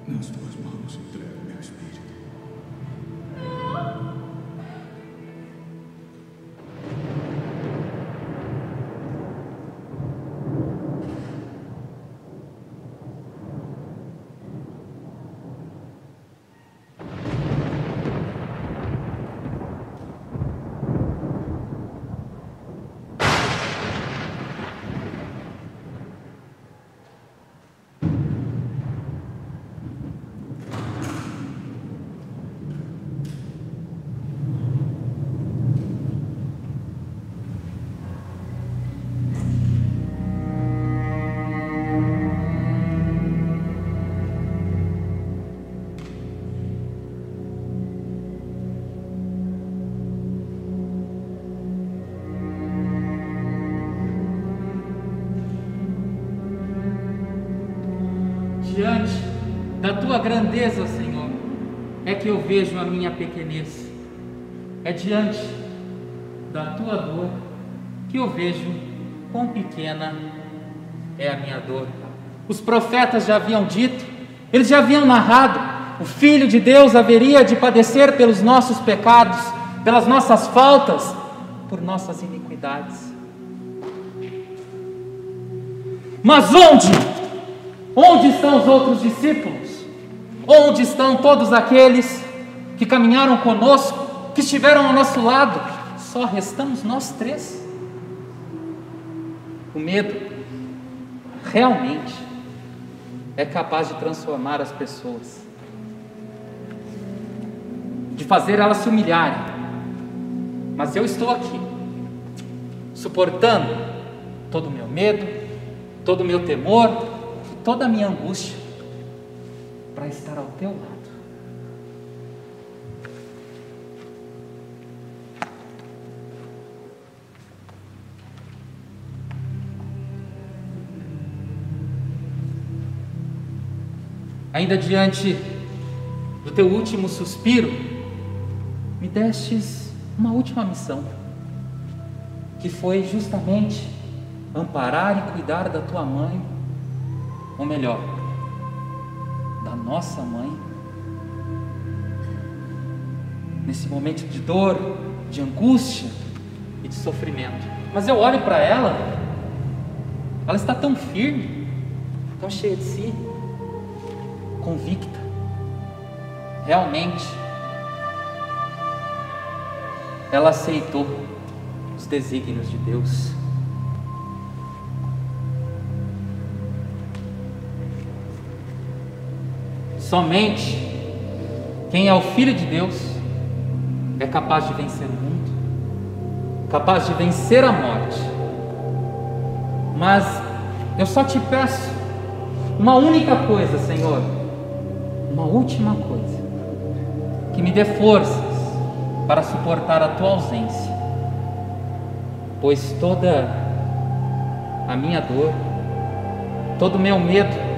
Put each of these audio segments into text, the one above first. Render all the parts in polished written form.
Nas tuas mãos entrego meu espírito. Diante da tua grandeza, Senhor, é que eu vejo a minha pequenez. É diante da tua dor que eu vejo quão pequena é a minha dor. Os profetas já haviam dito, eles já haviam narrado, o Filho de Deus haveria de padecer pelos nossos pecados, pelas nossas faltas, por nossas iniquidades. Mas onde estão os outros discípulos? Onde estão todos aqueles que caminharam conosco, que estiveram ao nosso lado? Só restamos nós três. O medo realmente é capaz de transformar as pessoas, de fazer elas se humilharem. Mas eu estou aqui, suportando todo o meu medo, todo o meu temor, toda a minha angústia, para estar ao teu lado. Ainda diante do teu último suspiro, me destes uma última missão, que foi justamente amparar e cuidar da tua mãe, ou melhor, da nossa mãe, nesse momento de dor, de angústia e de sofrimento. Mas eu olho para ela, ela está tão firme, tão cheia de si, convicta. Realmente, ela aceitou os desígnios de Deus. Somente quem é o Filho de Deus é capaz de vencer o mundo, capaz de vencer a morte. Mas eu só te peço uma única coisa, Senhor, uma última coisa, que me dê forças para suportar a tua ausência, pois toda a minha dor, todo o meu medo,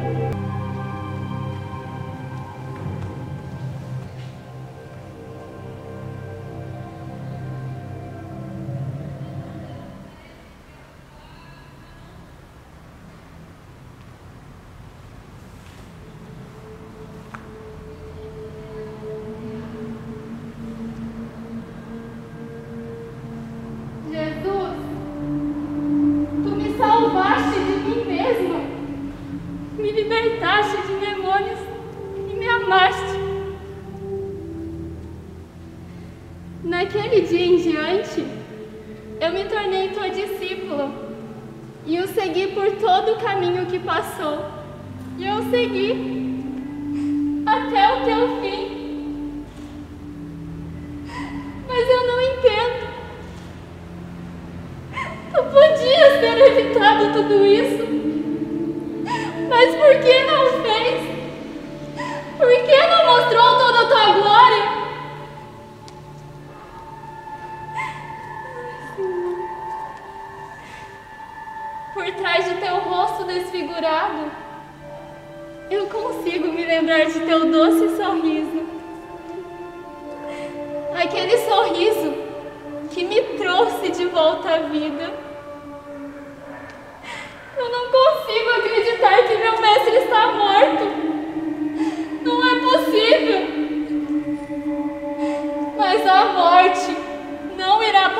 Naquele dia em diante, eu me tornei tua discípula e o segui por todo o caminho que passou. E eu segui até o teu fim. Mas eu não entendo. Tu podias ter evitado tudo isso. Mas por que não fez? Por que não mostrou toda a tua glória? Por trás de teu rosto desfigurado, eu consigo me lembrar de teu doce sorriso. Aquele sorriso que me trouxe de volta à vida. Eu não consigo acreditar que meu mestre está morto.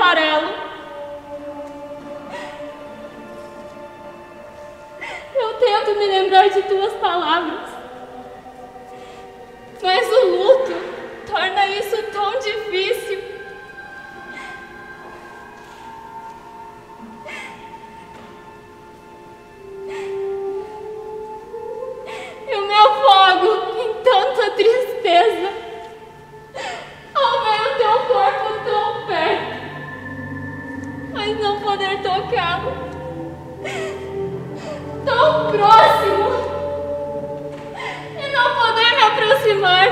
farelo. Eu tento me lembrar de tuas palavras, mas o luto torna isso tão difícil. Eu me afogo em tanta tristeza ao ver o teu corpo tão perto, mas não poder tocá-lo, tão próximo, e não poder me aproximar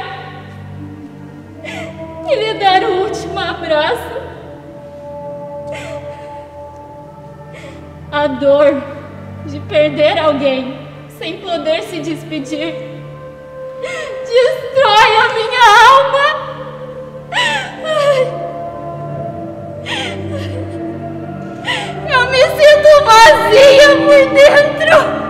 e lhe dar o último abraço. A dor de perder alguém sem poder se despedir destrói a minha alma. Eu me sinto vazia por dentro.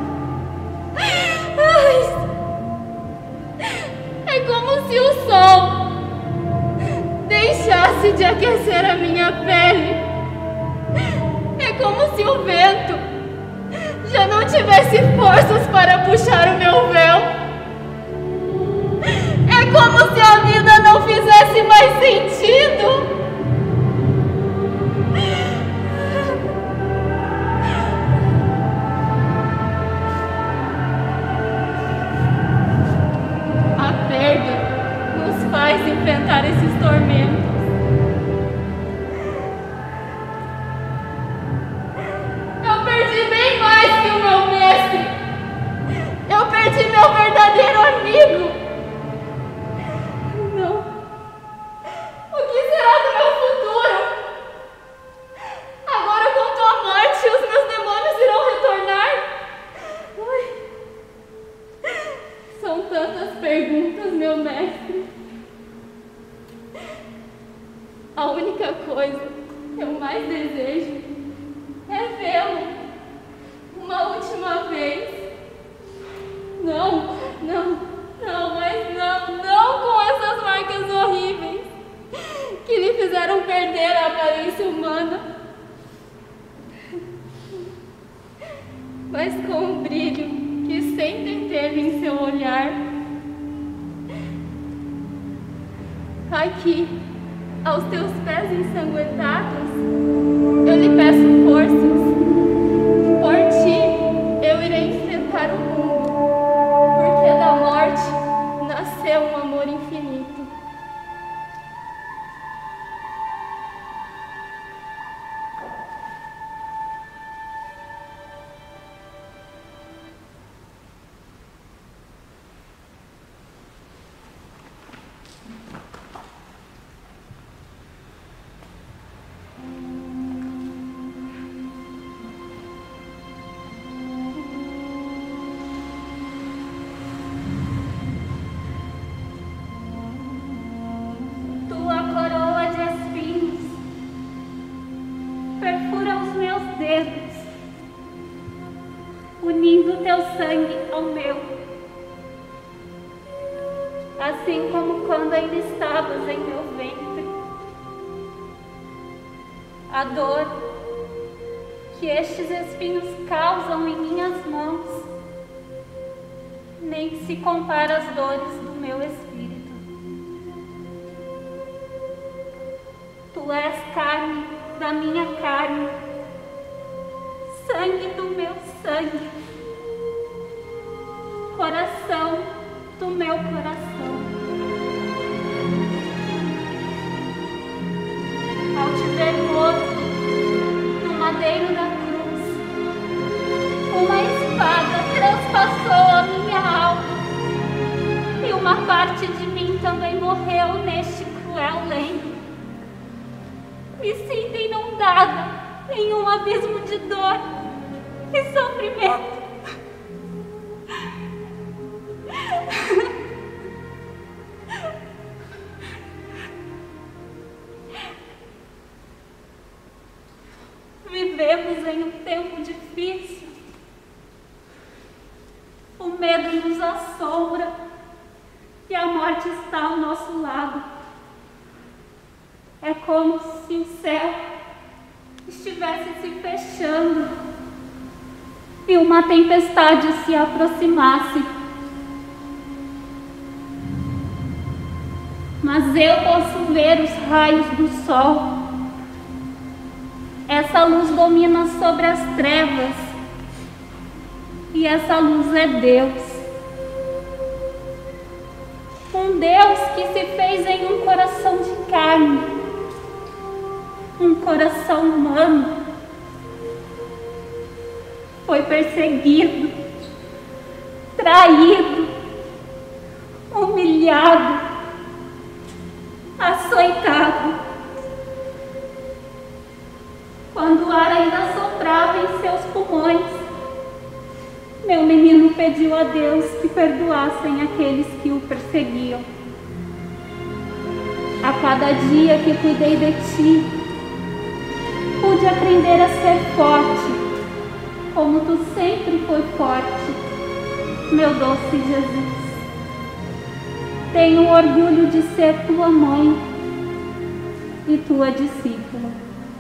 É como se o sol deixasse de aquecer a minha pele. É como se o vento já não tivesse forças para puxar o meu véu. É como se a vida não fizesse mais sentido. A perda nos faz enfrentar esses tormentos. Eu perdi bem mais que o meu mestre. Eu perdi meu verdadeiro amigo. Não. O que será do meu futuro? Agora, com tua morte, os meus demônios irão retornar? Ai. São tantas perguntas, meu mestre. A única coisa que eu mais desejo é vê-lo uma última vez. Não, mas não com essas marcas horríveis que lhe fizeram perder a aparência humana, mas com o brilho que sempre teve em seu olhar. Aqui, aos teus pés ensanguentados, eu lhe peço forças. Por ti, eu irei enfrentar o mundo, porque da morte nasceu um amor infinito. Unindo teu sangue ao meu, assim como quando ainda estavas em meu ventre. A dor que estes espinhos causam em minhas mãos nem se compara às dores do meu espírito. Tu és carne da minha carne, sangue do meu sangue, coração do meu coração. Ao te ver morto no madeiro da cruz, uma espada transpassou a minha alma e uma parte de mim também morreu neste cruel leito. Me sinto inundada em um abismo de dor e sofrimento. Vivemos em um tempo difícil. O medo nos assombra e a morte está ao nosso lado. É como se o céu estivesse se fechando e uma tempestade se aproximasse. Mas eu posso ver os raios do sol. Essa luz domina sobre as trevas e essa luz é Deus. Um Deus que se fez em um coração de carne, um coração humano. Foi perseguido, traído, humilhado, açoitado. Quando o ar ainda soprava em seus pulmões, meu menino pediu a Deus que perdoassem aqueles que o perseguiam. A cada dia que cuidei de ti, pude aprender a ser forte, como tu sempre foi forte, meu doce Jesus. Tenho orgulho de ser tua mãe e tua discípula.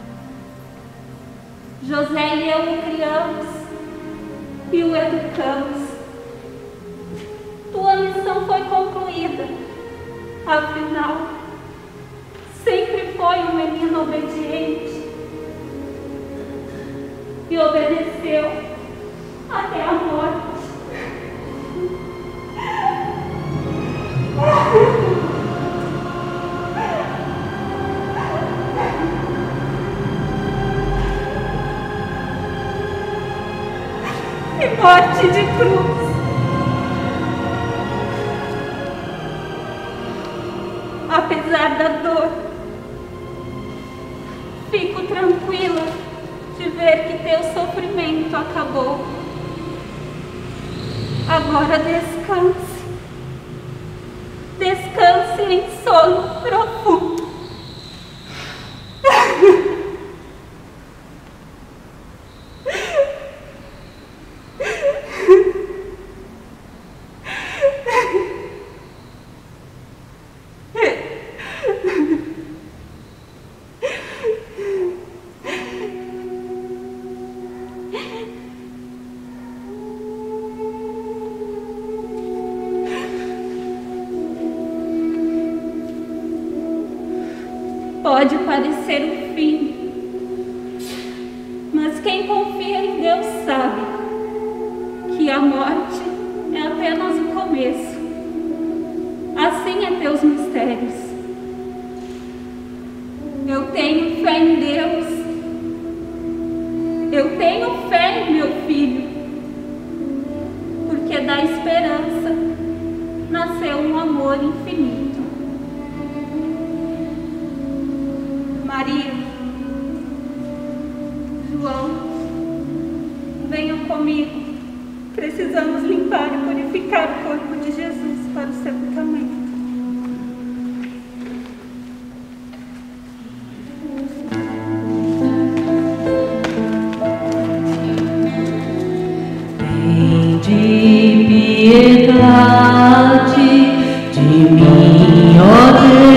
José e eu o criamos e o educamos. Tua missão foi concluída, afinal, sempre foi um menino obediente e obedeceu até a morte. E morte de cruz. Apesar da dor, fico tranquila de ver que teu sofrimento acabou. Agora descanse. Descanse em sono profundo. Pode parecer um fim, mas quem confia em Deus sabe que a morte é apenas o começo. Assim é teus mistérios. Eu tenho fé em Deus. Eu tenho fé em meu filho, porque da esperança nasceu um amor infinito. Maria, João, venham comigo. Precisamos limpar e purificar o corpo de Jesus para o sepultamento. Tende piedade de mim, ó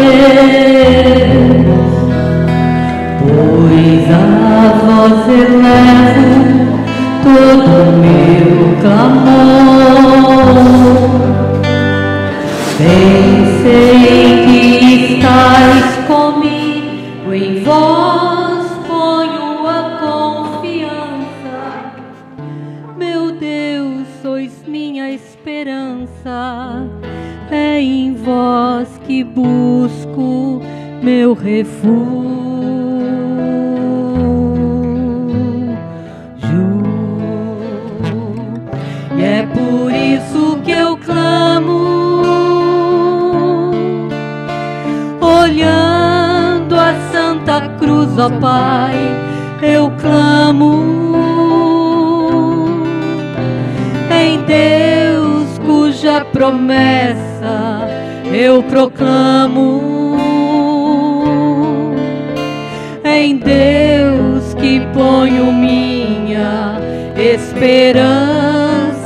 Deus, pois a vós elevo todo o meu clamor. Bem sei que estais comigo, em vós ponho a confiança. Meu Deus, sois minha esperança, é em vós que busco meu refúgio. E é por isso que eu clamo, olhando a Santa Cruz, ó Pai, eu clamo em Deus cuja promessa eu proclamo, em Deus que ponho minha esperança.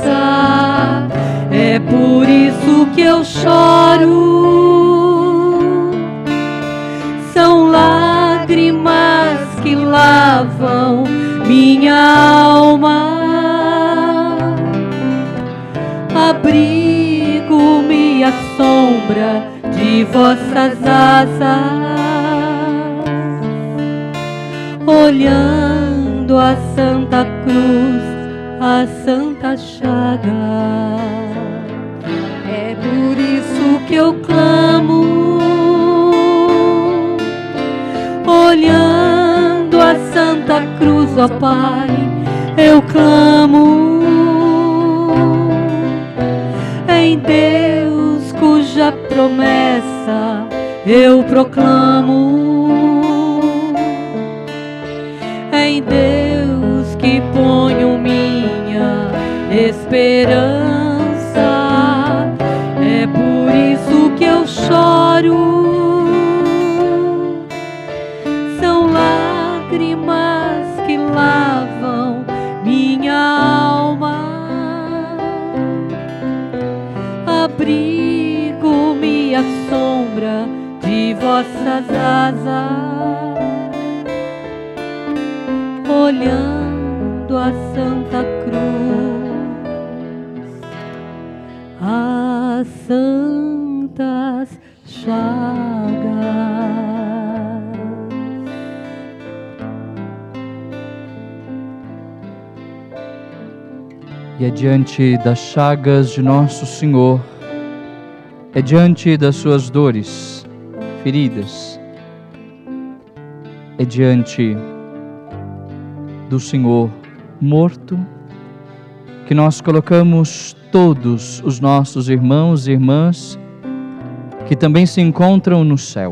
É por isso que eu choro. São lá lavam minha alma. Abrigo-me à sombra de vossas asas, olhando a Santa Cruz, a Santa Chaga. É por isso que eu clamo, olhando a Santa Cruz, ó Pai, eu clamo. Em Deus cuja promessa eu proclamo, em Deus que ponho minha esperança. É por isso que eu choro, são lágrimas que lavam minha alma. Abrigo-me à sombra de vossas asas, olhando a Santa Cruz, as santas chagas. E é diante das chagas de Nosso Senhor, é diante das suas dores, feridas, é diante do Senhor morto, que nós colocamos todos os nossos irmãos e irmãs que também se encontram no céu.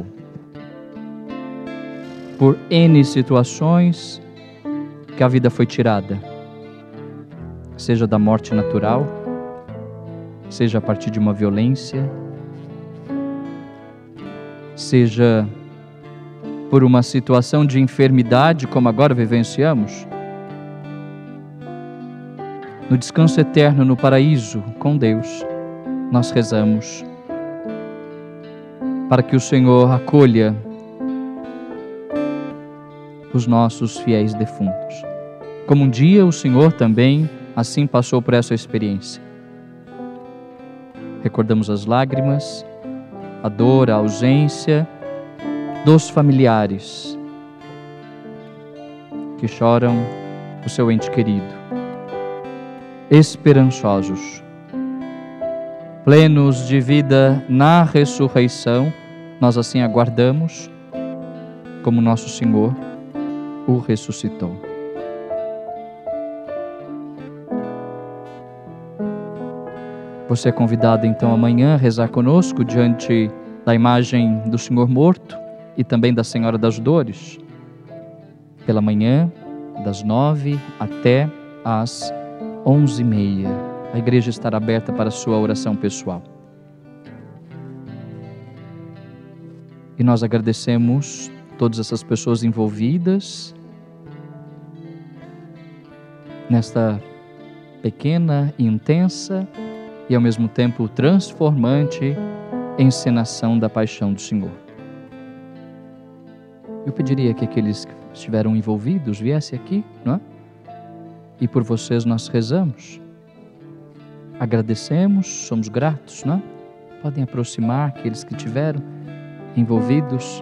Por N situações que a vida foi tirada, seja da morte natural, seja a partir de uma violência, seja por uma situação de enfermidade como agora vivenciamos. No descanso eterno, no paraíso com Deus, nós rezamos para que o Senhor acolha os nossos fiéis defuntos. Como um dia o Senhor também assim passou por essa experiência. Recordamos as lágrimas, a dor, a ausência dos familiares que choram o seu ente querido. Esperançosos, plenos de vida na ressurreição, nós assim aguardamos como nosso Senhor o ressuscitou. Você é convidado então amanhã a rezar conosco diante da imagem do Senhor morto e também da Senhora das Dores, pela manhã, das 9 até às 11h30. A igreja estará aberta para a sua oração pessoal. E nós agradecemos todas essas pessoas envolvidas nesta pequena e intensa e ao mesmo tempo transformante encenação da paixão do Senhor. Eu pediria que aqueles que estiveram envolvidos viessem aqui, não é? E por vocês nós rezamos, agradecemos, somos gratos, não é? Podem aproximar aqueles que estiveram envolvidos.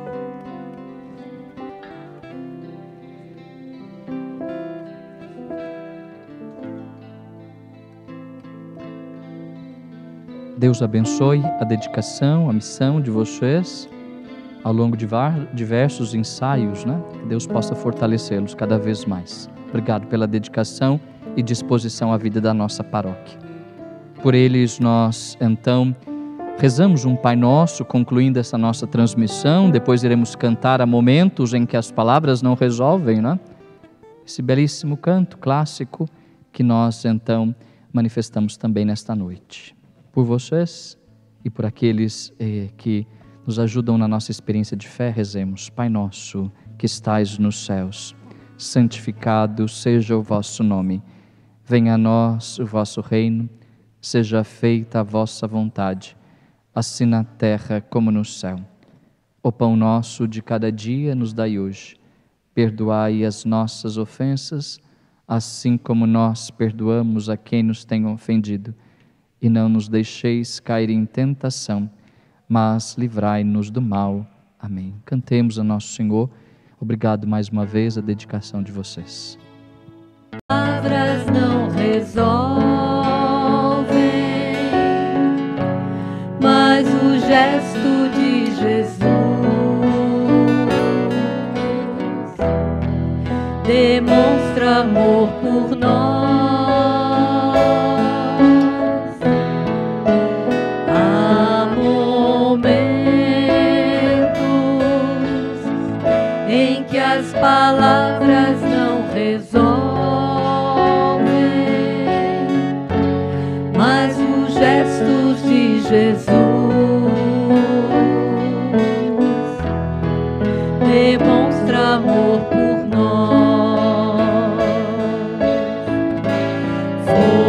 Deus abençoe a dedicação, a missão de vocês ao longo de diversos ensaios, né? Que Deus possa fortalecê-los cada vez mais. Obrigado pela dedicação e disposição à vida da nossa paróquia. Por eles nós, então, rezamos um Pai Nosso, concluindo essa nossa transmissão. Depois iremos cantar a momentos em que as palavras não resolvem, né? Esse belíssimo canto clássico que nós, então, manifestamos também nesta noite. Por vocês e por aqueles que nos ajudam na nossa experiência de fé, rezemos. Pai nosso, que estais nos céus, santificado seja o vosso nome. Venha a nós o vosso reino, seja feita a vossa vontade, assim na terra como no céu. O pão nosso de cada dia nos dai hoje. Perdoai as nossas ofensas, assim como nós perdoamos a quem nos tem ofendido. E não nos deixeis cair em tentação, mas livrai-nos do mal. Amém. Cantemos a Nosso Senhor. Obrigado mais uma vez a dedicação de vocês. Palavras não resolvem, mas o gesto de Jesus demonstra amor por nós. Há momentos em que as palavras não resolvem, mas os gestos de Jesus demonstra amor por nós.